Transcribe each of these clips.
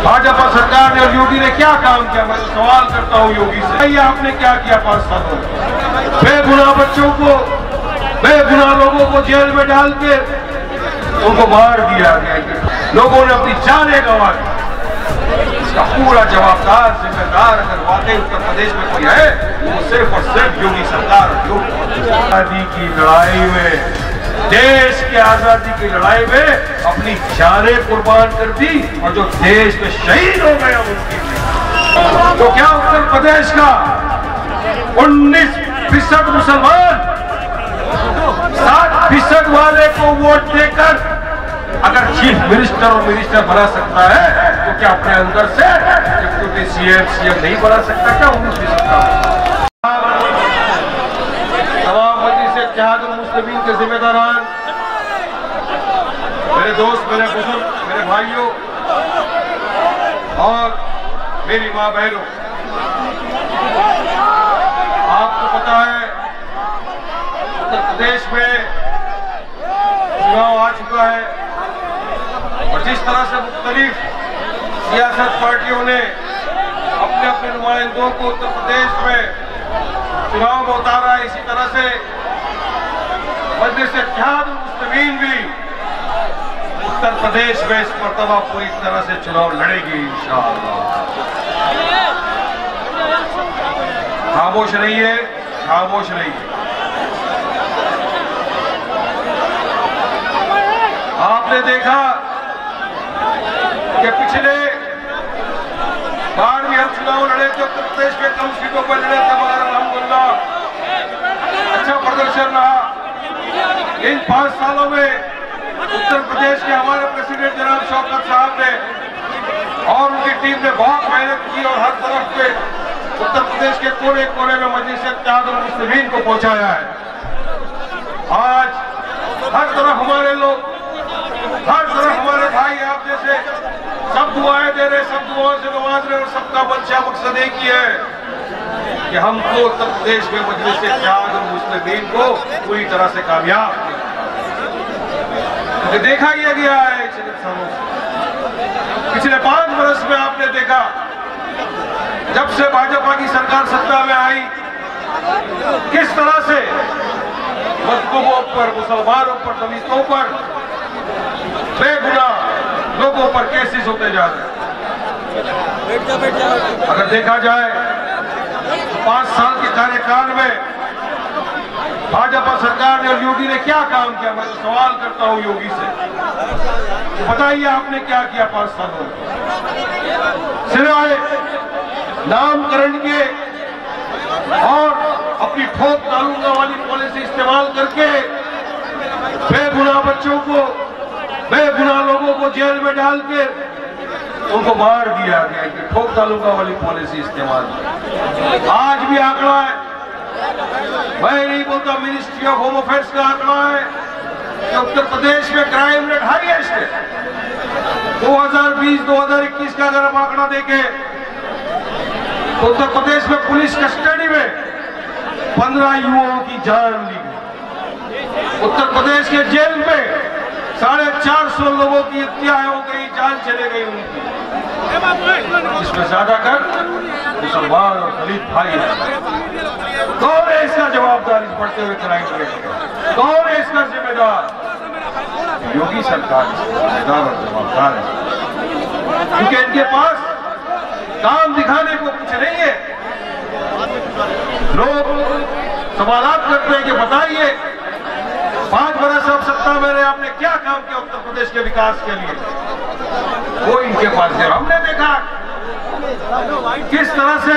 भाजपा सरकार ने और योगी ने क्या काम किया? मैं सवाल करता हूं योगी से, ये आपने क्या किया 5 सालों में? बेगुनाह बच्चों को, बेगुनाह लोगों को जेल में डाल के उनको मार दिया गया, लोगों ने अपनी जानें गंवा दी। इसका पूरा जवाबदार, जिम्मेदार अगर वाकई उत्तर प्रदेश में कोई है वो सिर्फ और सिर्फ योगी सरकार। आजादी की लड़ाई में, देश की आजादी की लड़ाई में अपनी जानें कुर्बान कर दी और जो देश में शहीद हो गए उनकी। तो क्या उत्तर प्रदेश का 19% मुसलमान 7% वाले को वोट देकर अगर चीफ मिनिस्टर और मिनिस्टर बना सकता है तो क्या अपने अंदर से डिप्टी सीएम नहीं बना सकता? क्या 19% तमाम मजलिस इत्तेहादुल मुस्लिमीन के जिम्मेदारान, मेरे दोस्त, मेरे बुजुर्ग, मेरे भाइयों और मेरी माँ बहनों, आपको पता है उत्तर प्रदेश में चुनाव आ चुका है और जिस तरह से मुख्तलिफ सियासत पार्टियों ने अपने अपने नुमाइंदों को उत्तर प्रदेश में चुनाव में उतारा है, इसी तरह से मजलिस इत्तेहादुल मुस्लिमीन भी उत्तर प्रदेश में इस मर्तबा पूरी तरह से चुनाव लड़ेगी इंशाअल्लाह। खामोश रहिए, खामोश रहिए। आपने देखा कि पिछले बार भी हम चुनाव लड़े थे उत्तर प्रदेश में, कम सीटों पर लड़े थे, मगर अल्हम्दुलिल्लाह अच्छा प्रदर्शन रहा। इन 5 सालों में उत्तर प्रदेश के हमारे प्रेसिडेंट जनाब शौकत साहब ने और उनकी टीम ने बहुत मेहनत की और हर तरफ पे उत्तर प्रदेश के कोने कोने में मजलिस इत्तेहादुल मुस्लिमीन को पहुंचाया है। आज हर तरफ हमारे लोग, हर तरफ हमारे भाई आप जैसे सब दुआएं दे रहे, सब दुआओं से नवाज रहे और सबका मंशा मकसद एक ही है कि हमको उत्तर प्रदेश में मजलिस इत्तेहादुल मुस्लिमीन को पूरी तरह से कामयाब क्योंकि देखा गया है पिछले 5 वर्ष में। आपने देखा जब से भाजपा की सरकार सत्ता में आई किस तरह से मजलूमों पर, मुसलमानों पर, दलितों पर, बेगुनाह लोगों पर केसेस होते जा रहे हैं। अगर देखा जाए 5 साल के कार्यकाल में भाजपा सरकार ने और योगी ने क्या काम किया? मैं सवाल करता हूं योगी से, बताइए आपने क्या किया 5 सालों में? सिवाय नामकरण के और अपनी ठोक डालूंगा वाली पॉलिसी इस्तेमाल करके बेगुनाह बच्चों को, बेगुनाह लोगों को जेल में डाल के उनको मार दिया गया, ठोक डालूंगा वाली पॉलिसी इस्तेमाल। आज भी आंकड़ा है, मैं नहीं बोलता, मिनिस्ट्री ऑफ होम अफेयर्स का आंकड़ा है कि उत्तर प्रदेश में क्राइम रेट हाईएस्ट है। 2020-2021 का अगर हम आंकड़ा देखें तो उत्तर प्रदेश में पुलिस कस्टडी में 15 युवाओं की जान ली गई। उत्तर प्रदेश के जेल में 450 लोगों की हत्या हो गई, जान चले गई उनकी, जिसमें ज्यादातर मुसलमान और दलित भाई हैं। कौन है इसका जवाबदार? इस बढ़ते हुए क्राइम रेट कौन है इसका जिम्मेदार? योगी सरकार जिम्मेदार और जवाबदार है, क्योंकि इनके पास काम दिखाने को कुछ नहीं है। लोग सवालात करते हैं कि बताइए 5 बरस अब सत्ता में रहे, आपने क्या काम किया उत्तर प्रदेश के विकास के लिए? वो इनके पास है। हमने देखा किस तरह से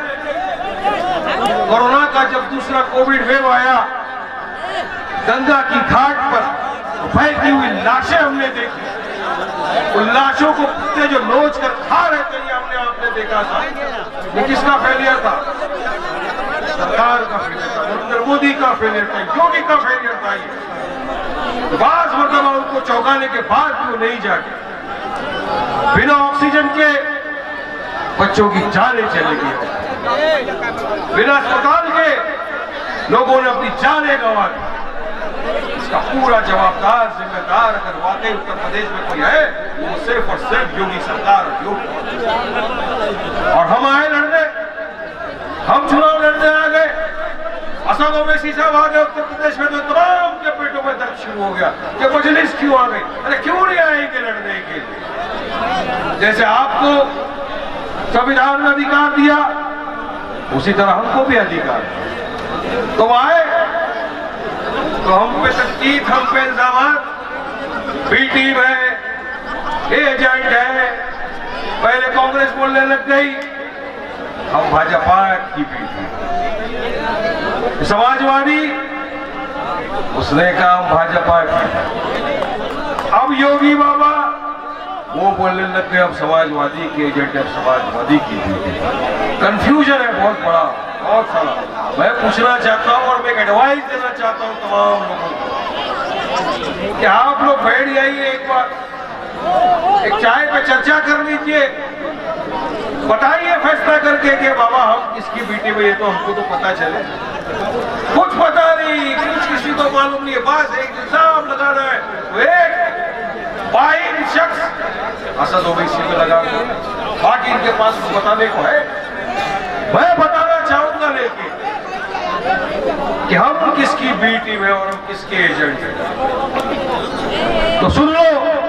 कोरोना का जब दूसरा कोविड वेव आया, गंगा की घाट पर फैलती हुई लाशें हमने देखी, उन लाशों को कुत्ते जो नोच कर खा रहे थे, ये आपने देखा था। ये किसका फेलियर था? सरकार का फेलियर था, नरेंद्र मोदी का फेलियर था, योगी का फेलियर था। ये बास मरतबा उनको चौंकाने के बाद भी वो नहीं जागे। बिना ऑक्सीजन के बच्चों की जानें चली गई, बिना अस्पताल के लोगों ने अपनी जानें गंवा दी। इसका पूरा जवाबदार जिम्मेदार अगर वाकई उत्तर प्रदेश में कोई है वो सिर्फ और सिर्फ योगी सरकार और हम आए लड़ने, हम चुनाव लड़ने आ गए। असद ओवैसी साहब आ गए उत्तर प्रदेश में तो तमाम के पेटों में दर्द शुरू हो गया कि मजलिस क्यों आ गई। अरे क्यों नहीं आएंगे लड़ने के लिए? जैसे आपको संविधान में अधिकार दिया उसी तरह हमको भी अधिकार दिया। तुम आए तो हम पे तनकीद, हम पे इल्जाम, बी टीम है, एजेंट है, पहले कांग्रेस बोलने लग गई, हम भाजपा की बी टीम। समाजवादी उसने कहा हम भाजपा की। अब योगी बाबा वो बोलने लग गए हम समाजवादी के एजेंट, अब समाजवादी की बी टीम। कंफ्यूजन है बहुत बड़ा, बहुत सारा। मैं पूछना चाहता हूं और मैं एक एडवाइस देना चाहता हूं तमाम लोगों को कि आप लोग बैठ जाइए, एक बार एक चाय पे चर्चा कर लीजिए, बताइए फैसला करके कि बाबा हम किसकी बेटी में, ये तो हमको तो पता चले। कुछ पता नहीं, कुछ किसी को मालूम नहीं है, बस एक इल्जाम लगा रहा है तो एक बाइन शख्स असद ओवैसी में लगा, बाकी इनके पास कुछ बताने को है। मैं बताना चाहूंगा लेकिन कि हम किसकी बी टीम है और हम किसके एजेंट हैं। तो सुन लो,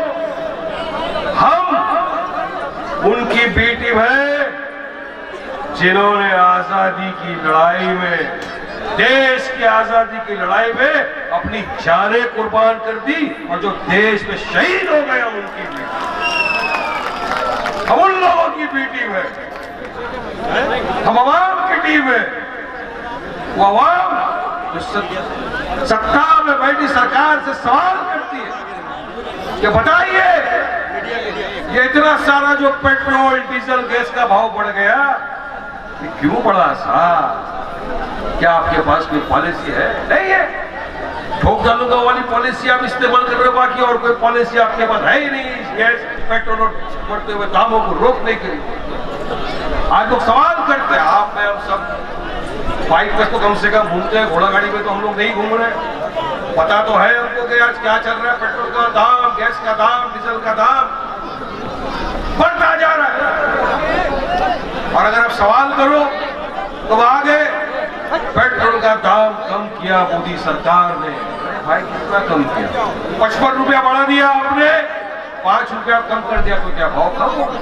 हम उनकी बी टीम है जिन्होंने आजादी की लड़ाई में, देश की आजादी की लड़ाई में अपनी जानें कुर्बान कर दी और जो देश में शहीद हो गए हम उनकी बी टीम, हम उन लोगों की बी टीम है। हम अवाम की टीम है। वो अवाम जो सत्ता में बैठी सरकार से सवाल करती है कि बताइए ये इतना सारा जो पेट्रोल डीजल गैस का भाव बढ़ गया, ये क्यों बढ़ा साहब? क्या आपके पास कोई पॉलिसी है? नहीं है। ठोक डालूंगा वाली पॉलिसी आप इस्तेमाल कर रहे हो, बाकी और कोई पॉलिसी आपके पास है ही नहीं गैस पेट्रोल बढ़ते हुए दामों को रोकने के लिए। आज लोग सवाल करते हैं, आप में हम सब बाइक में तो कम से कम घूमते हैं, घोड़ा गाड़ी में तो हम लोग नहीं घूम रहे। पता तो है हमको कि आज क्या चल रहा है, पेट्रोल का दाम, गैस का दाम, डीजल का दाम बढ़ता जा रहा है। और अगर आप सवाल करो तो आगे पेट्रोल का दाम कम किया मोदी सरकार ने। भाई कितना कम किया? 55 रुपया बढ़ा दिया आपने, 5 रुपया कम कर दिया तो क्या भाव कम हो?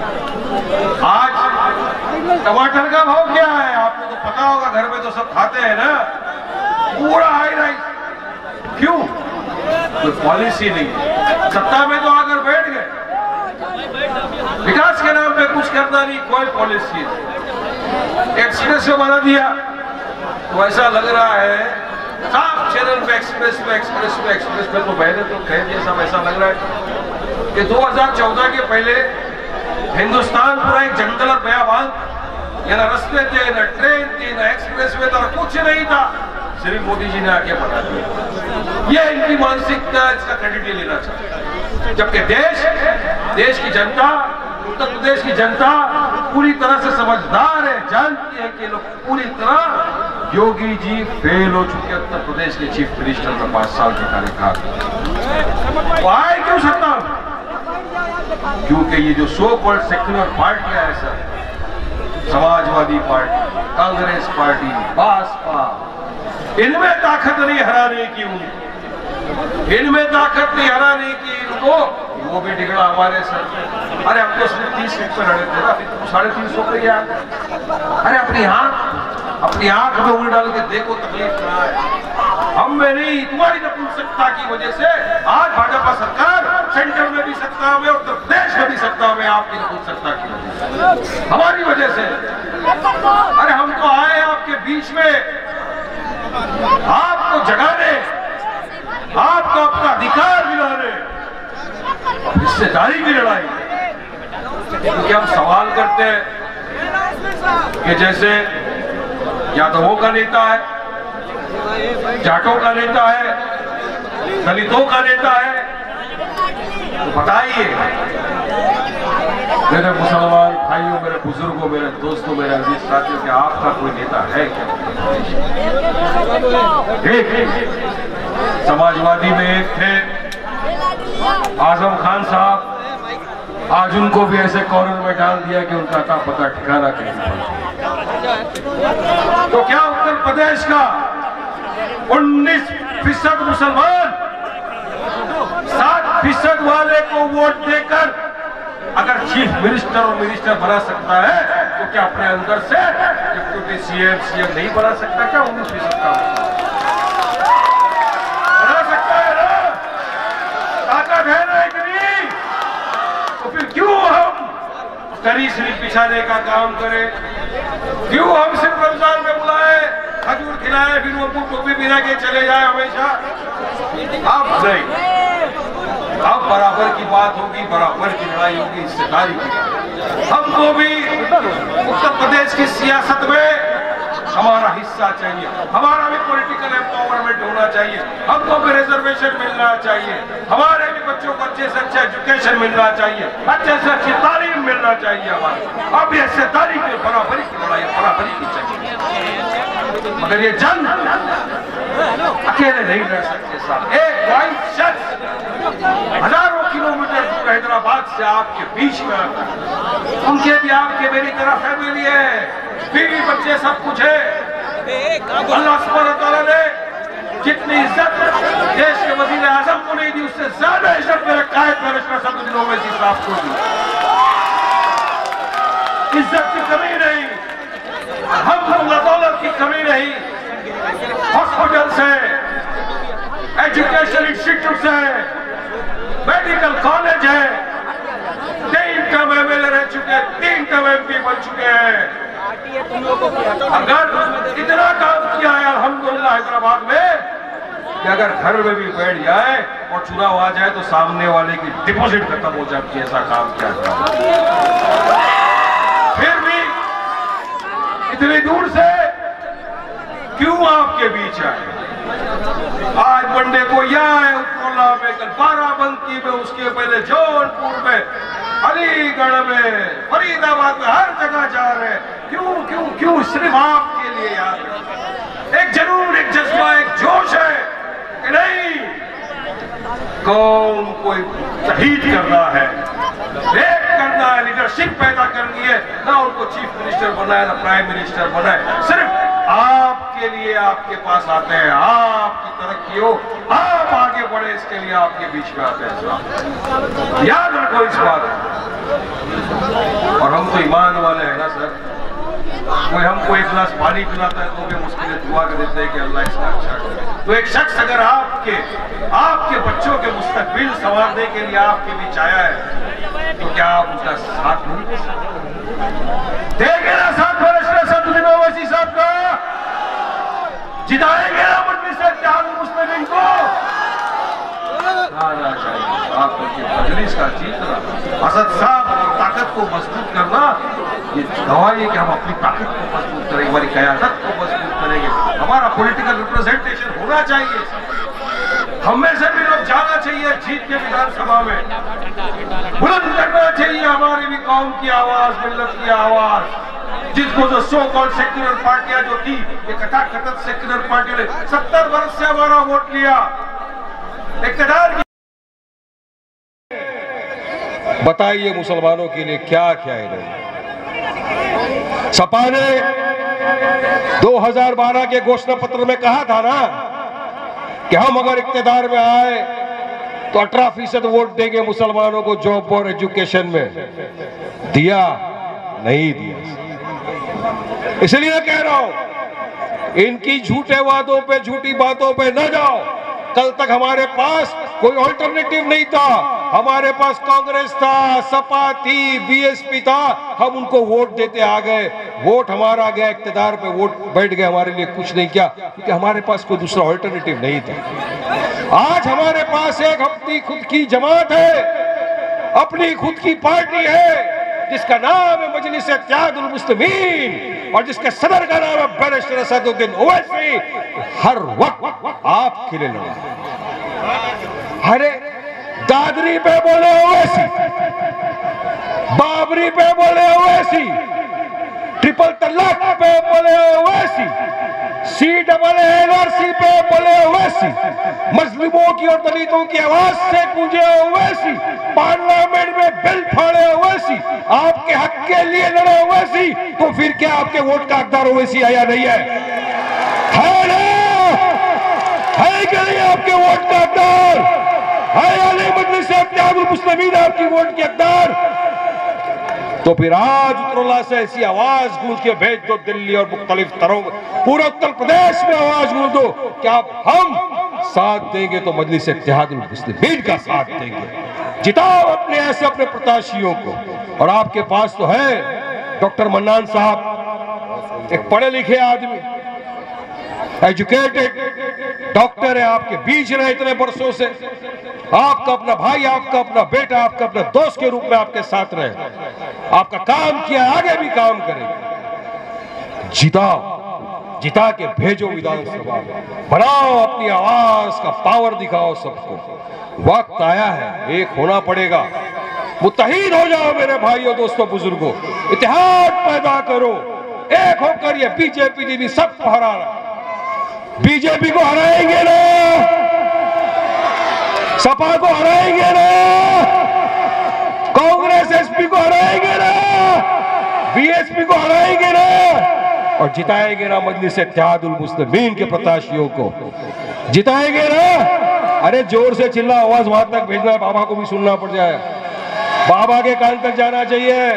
आज टमाटर का भाव क्या है आपको तो पता होगा, घर में तो सब खाते हैं ना, पूरा हाई राइस। क्यों? कोई पॉलिसी नहीं है। सत्ता में तो आकर बैठ गए, विकास के नाम पे कुछ करना नहीं, कोई पॉलिसी नहीं। एक्सप्रेस वे बना दिया तो ऐसा लग रहा है साफ चैनल पे एक्सप्रेस पे तो पहले तो कह दिया सब, ऐसा लग रहा है कि 2014 के पहले हिंदुस्तान पूरा एक जंगल और बयाबान, या ना रस्ते थे, ना ट्रेन थी, ना एक्सप्रेस वे था, कुछ नहीं था। सिर्फ मोदी जी ने आके बता दिया। ये इनकी मानसिकता, इसका क्रेडिट ये लेना चाहिए। जबकि देश की जनता, उत्तर प्रदेश की जनता पूरी तरह से समझदार है, जानती है कि लोग पूरी तरह योगी जी फेल हो चुके उत्तर प्रदेश के चीफ मिनिस्टर का 5 साल का कार्यकाल। वो आए क्यों सत्ता? क्योंकि ये जो सो कॉल्ड सेक्युलर पार्टियां है sir, Samajwadi party, Congress party, Bhajpa, इनमें ताकत नहीं हराने की, इनमें ताकत नहीं हराने की इनको। वो भी टिकड़ा हमारे सर पे। अरे हम तो सिर्फ 30 सीट पर लड़े थे ना, अभी तो 350 पे गया। अरे अपनी आंख में उंगली डाल के देखो तकलीफ क्या है। हम में नहीं, तुम्हारी नपुंसकता की वजह से आज भाजपा सरकार सेंटर में भी सत्ता में, उत्तर प्रदेश में भी सत्ता में, आपकी नपुंसकता की वजह से, हमारी वजह से। अरे हम तो आए आपके बीच में आपको जगाने, आपको अपना अधिकार दिलाने, हिस्सेदारी की लड़ाई। क्योंकि हम सवाल करते हैं कि जैसे यादवों का नेता है, जाटों का नेता है, दलितों का नेता है, तो बताइए मेरे मुसलमान भाइयों, मेरे बुजुर्गों, मेरे दोस्तों, मेरे अजीज साथियों, कि आपका कोई नेता है क्या? समाजवादी में एक थे आजम खान साहब, आज उनको भी ऐसे कॉर्नर में डाल दिया कि उनका अता पता ठिकाना कहीं नहीं। तो क्या उत्तर प्रदेश का 19% मुसलमान 7% वाले को वोट देकर अगर चीफ मिनिस्टर और मिनिस्टर बना सकता है, तो क्या अपने अंदर से डिप्टी सीएम नहीं बना सकता? क्या 19% का बना सकता है ना? ताकत है ना इतनी? तो फिर क्यों हम करी सिर्फ बिछाने का काम करें? क्यों हम सिर्फ रमजान में बुलाए, खजूर खिलाए, फिर वो टोपी बिना के चले जाए हमेशा? अब नहीं, अब बराबर की बात होगी, बराबर की लड़ाई होगी, हिस्सेदारी की। हमको भी उत्तर प्रदेश की सियासत में हमारा हिस्सा चाहिए, हमारा भी पॉलिटिकल एम्पावरमेंट होना चाहिए, हमको भी रिजर्वेशन मिलना चाहिए, हमारे भी बच्चों को अच्छे से अच्छा एजुकेशन मिलना चाहिए, अच्छे से अच्छी तालीम मिलना चाहिए। हमारे अब ये हिस्सेदारी की बराबरी की लड़ाई, बराबरी की चाहिए। मगर ये जंग अकेले नहीं लड़ सकते साहब। एक वाइट शख्स हजारों किलोमीटर दूर हैदराबाद से आपके बीच में आता है, उनके भी आपके मेरी तरह फैमिली है, बीवी बच्चे सब कुछ है। अल्लाह सुब्हानहू व तआला ने जितनी इज्जत देश के वजीर आजम को नहीं दी, उससे ज्यादा इज्जत मेरे कायद बैरिस्टर सदरुद्दीन ओवैसी साहब को दी। इज्जत की कमी नहीं, हम दौलत की कमी नहीं। हॉस्पिटल से, एजुकेशन इंस्टीट्यूट से, मेडिकल कॉलेज है, 3 टर्म एमएलए रह चुके, 3 टर्म एमपी बन चुके हैं। अगर इतना काम किया है अल्हम्दुलिल्लाह हैदराबाद में कि अगर घर में भी बैठ जाए और चुनाव आ जाए तो सामने वाले की डिपॉजिट खत्म हो जाती है, ऐसा काम किया जाए। फिर भी इतनी दूर से क्यों आपके बीच आए? आज मंडे को यहाँ है, उत्तरला में, कल बाराबंकी में, उसके पहले जौनपुर में, अलीगढ़ में, फरीदाबाद में, हर जगह जा रहे हैं। क्यों क्यों क्यों? सिर्फ आपके लिए यार एक जरूर, एक जज्बा, एक जोश है कि नहीं, कौन कोई शहीद करना है, एक करना है, लीडरशिप पैदा करनी है, ना उनको चीफ मिनिस्टर बनाए, ना प्राइम मिनिस्टर बनाए, सिर्फ आपके लिए आपके पास आते हैं, आपकी तरक्की हो, आप आगे बढ़े, इसके लिए आपके बीच में आते हैं। याद रखो इस बात। और हम तो ईमान वाले हैं ना सर, कोई हमको एक गिलास पानी पिलाता है तो भी मुश्किल दुआ कर देते हैं कि अल्लाह इसका अच्छा करे। तो एक शख्स अगर आपके बच्चों के मुस्तकबिल संवारने के लिए आपके बीच आया है, तो क्या आप उसका साथ नहीं दे सकते? देंगे ना साथ बैरिस्टर सदरुद्दीन ओवैसी साहब का? जिताएंगे ना मजलिस इत्तेहादुल मुस्लिमीन को? आप मजलिस का जीतना, असद साहब की ताकत को मजबूत करना, ये दवाई है कि हम अपनी ताकत को मजबूत करेंगे, हमारी क़यादत को मजबूत करेंगे, हमारा पॉलिटिकल रिप्रेजेंटेशन होना चाहिए। हमें से भी लोग जाना चाहिए जीत के विधानसभा में, बुलंद करना चाहिए हमारी भी कौम की आवाज, मिल्लत की आवाज। जिसको जो सो कॉल्ड सेक्युलर पार्टियां जो थी, ये कथाकथित सेक्युलर पार्टियों ने 70 वर्ष से हमारा वोट लिया, इक़्तिदार। बताइए मुसलमानों के लिए क्या क्या है? सपा ने 2012 के घोषणा पत्र में कहा था ना कि हम अगर इक़्तिदार में आए तो 18% वोट देंगे मुसलमानों को जॉब और एजुकेशन में। दिया? नहीं दिया। इसलिए कह रहा हूं, इनकी झूठे वादों पे, झूठी बातों पे न जाओ। कल तक हमारे पास कोई ऑल्टरनेटिव नहीं था, हमारे पास कांग्रेस था, सपा थी, बीएसपी था, हम उनको वोट देते आ गए। वोट हमारा गया, इक़्तिदार पे वोट बैठ गए, हमारे लिए कुछ नहीं किया, क्योंकि हमारे पास कोई दूसरा ऑल्टरनेटिव नहीं था। आज हमारे पास एक अपनी खुद की जमात है, अपनी खुद की पार्टी है, जिसका नाम है मजलिस इत्तेहादुल मुस्लिमीन और जिसके सदर का नाम है बैरिस्टर सदरुद्दीन ओवैसी। हर वक्त आपके लिए लड़ा। अरे दादरी पे बोले ओवैसी, बाबरी पे बोले ओवैसी, ट्रिपल तलाक पे बोले ओवैसी, CNRC पे बोले ओवैसी, मुस्लिमों की और दलितों की आवाज से गूंजे ओवैसी, पार्लियामेंट में बिल फाड़े ओवैसी, आपके हक के लिए लड़े ओवैसी, तो फिर क्या आपके वोट का हकदार ओवैसी है या नहीं है? है ना? है क्या नहीं आपके वोट का हकदार? है आले मजलिस इत्तेहादुल मुस्लिमीन आपकी वोट के हकदार? तो फिर आज उत्तरला से ऐसी आवाज गूंज के भेज दो दिल्ली और मुख्तलिफ तरह पूरे उत्तर प्रदेश में आवाज गूंज दो कि आप हम साथ देंगे तो मजलिस इत्तेहादुल मुस्लिमीन का साथ देंगे। जिताओ अपने ऐसे अपने प्रत्याशियों को। और आपके पास तो है डॉक्टर मन्नान साहब, एक पढ़े लिखे आदमी, एजुकेटेड डॉक्टर है, आपके बीच रहे इतने वर्षों से, आपका अपना भाई, आपका अपना बेटा, आपका अपना दोस्त के रूप में आपके साथ रहे, आपका काम किया, आगे भी काम करेंगे। जिताओ, जिता के भेजो विधानसभा में, बनाओ अपनी आवाज का पावर, दिखाओ सबको। वक्त आया है, एक होना पड़ेगा, मुत्तहीद हो जाओ मेरे भाइयों, दोस्तों, बुजुर्गों, इत्तेहाद पैदा करो, एक होकर ये बीजेपी भी सबको हराना। बीजेपी को हराएंगे ना, सपा को हराएंगे ना, कांग्रेस एसपी को हराएंगे ना, बीएसपी को हराएंगे ना, और जिताएंगे ना मजलिस इत्तेहादुल मुस्लिमीन के प्रत्याशियों को, जिताएंगे ना। अरे जोर से चिल्ला, आवाज वहां तक भेजना है, बाबा को भी सुनना पड़ जाए, बाबा के कान तक जाना चाहिए,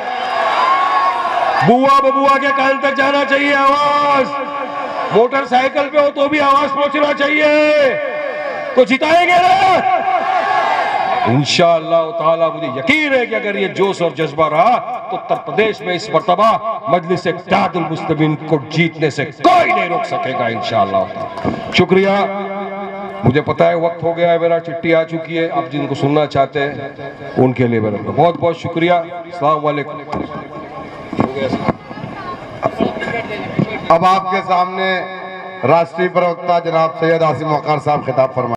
बुआ बबुआ के कान तक जाना चाहिए आवाज, मोटरसाइकिल पे हो तो भी आवाज पहुंचना चाहिए। तो जिताएंगे ना इंशाअल्लाह ताला। मुझे यकीन है कि अगर ये जोश और जज्बा रहा तो उत्तर प्रदेश में इस मर्तबा मजलिस इत्तेहादुल मुस्लिमीन को जीतने से कोई नहीं रोक सकेगा इंशाअल्लाह। शुक्रिया। मुझे पता है वक्त हो गया है मेरा, चिट्ठी आ चुकी है, आप जिनको सुनना चाहते हैं उनके लिए मेरा बहुत बहुत शुक्रिया। अस्सलाम वालेकुम। अब आपके सामने राष्ट्रीय प्रवक्ता जनाब सैयद आसिम वक़ार साहब खिताब फरमाएंगे।